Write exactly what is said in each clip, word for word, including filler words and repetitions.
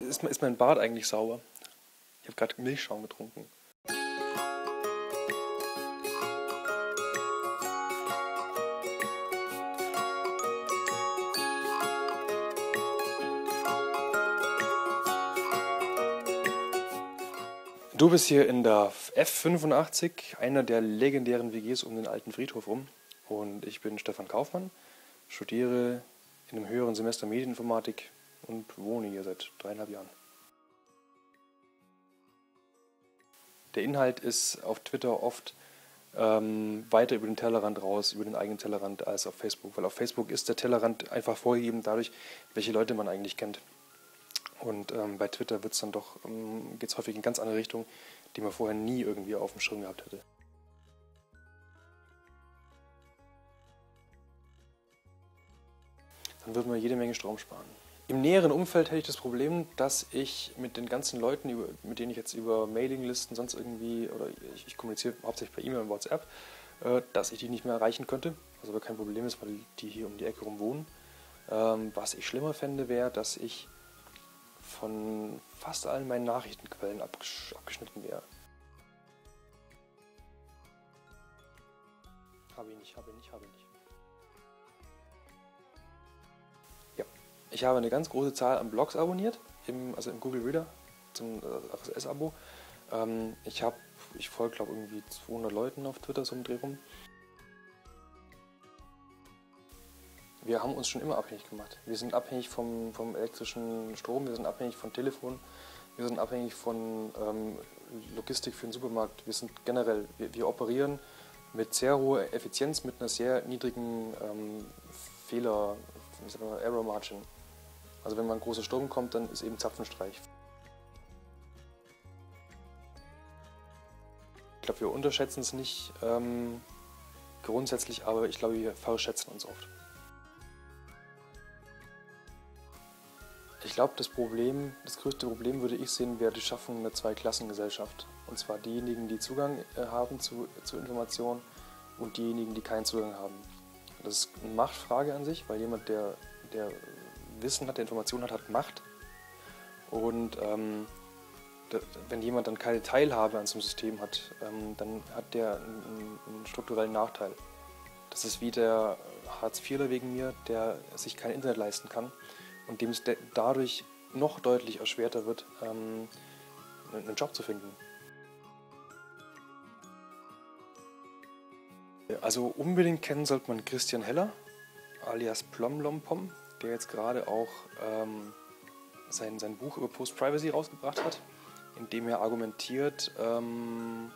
Ist, ist mein Bart eigentlich sauber? Ich habe gerade Milchschaum getrunken. Du bist hier in der F fünfundachtzig, einer der legendären W Gs um den alten Friedhof rum. Und ich bin Stefan Kaufmann, studiere in einem höheren Semester Medieninformatik und wohne hier seit dreieinhalb Jahren. Der Inhalt ist auf Twitter oft ähm, weiter über den Tellerrand raus, über den eigenen Tellerrand als auf Facebook. Weil auf Facebook ist der Tellerrand einfach vorgegeben dadurch, welche Leute man eigentlich kennt. Und ähm, bei Twitter wird's dann doch, ähm, geht es häufig in ganz andere Richtung, die man vorher nie irgendwie auf dem Schirm gehabt hätte. Dann würde man jede Menge Strom sparen. Im näheren Umfeld hätte ich das Problem, dass ich mit den ganzen Leuten, über, mit denen ich jetzt über Mailinglisten sonst irgendwie, oder ich, ich kommuniziere hauptsächlich per E-Mail und WhatsApp, äh, dass ich die nicht mehr erreichen könnte. Was aber kein Problem ist, weil die hier um die Ecke rum wohnen. Ähm, was ich schlimmer fände, wäre, dass ich von fast allen meinen Nachrichtenquellen abgesch abgeschnitten wäre. Habe ich nicht, habe ich nicht, habe ich nicht. Ja, ich habe eine ganz große Zahl an Blogs abonniert, im, also im Google Reader, zum äh, R S S-Abo. Ähm, ich habe, ich folge glaube irgendwie zweihundert Leuten auf Twitter, so im Dreh rum. Wir haben uns schon immer abhängig gemacht. Wir sind abhängig vom, vom elektrischen Strom, wir sind abhängig von Telefon, wir sind abhängig von ähm, Logistik für den Supermarkt. Wir sind generell, wir, wir operieren mit sehr hoher Effizienz, mit einer sehr niedrigen ähm, Fehler, wie sagt man, Error Margin. Also wenn mal ein großer Sturm kommt, dann ist eben Zapfenstreich. Ich glaube, wir unterschätzen es nicht ähm, grundsätzlich, aber ich glaube, wir verschätzen uns oft. Ich glaube, das Problem, das größte Problem würde ich sehen, wäre die Schaffung einer Zweiklassengesellschaft. Und zwar diejenigen, die Zugang äh, haben zu, zu Informationen und diejenigen, die keinen Zugang haben. Das ist eine Machtfrage an sich, weil jemand, der, der Wissen hat, der Informationen hat, hat Macht. Und ähm, da, wenn jemand dann keine Teilhabe an so einem System hat, ähm, dann hat der einen, einen strukturellen Nachteil. Das ist wie der Hartz-Vierler wegen mir, der sich kein Internet leisten kann. Und dem es dadurch noch deutlich erschwerter wird, ähm, einen Job zu finden. Also unbedingt kennen sollte man Christian Heller, alias Plomlompom, der jetzt gerade auch ähm, sein, sein Buch über Post-Privacy rausgebracht hat, in dem er argumentiert, ähm,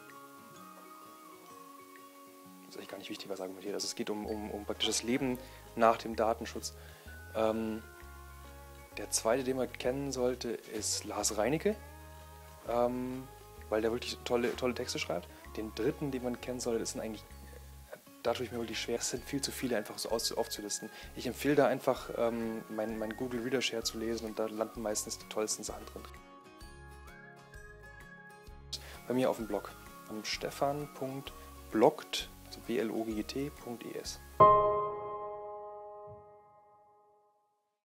das ist eigentlich gar nicht wichtig, was er argumentiert, also es geht um, um, um praktisch das Leben nach dem Datenschutz. Ähm, Der zweite, den man kennen sollte, ist Lars Reinecke, ähm, weil der wirklich tolle, tolle Texte schreibt. Den dritten, den man kennen sollte, das sind eigentlich, da tue ich mir wirklich schwer, es sind viel zu viele einfach so aufzulisten. Ich empfehle da einfach, ähm, meinen mein Google Reader Share zu lesen und da landen meistens die tollsten Sachen drin. Bei mir auf dem Blog, am stefan punkt blogt, also b l o g t punkt e s.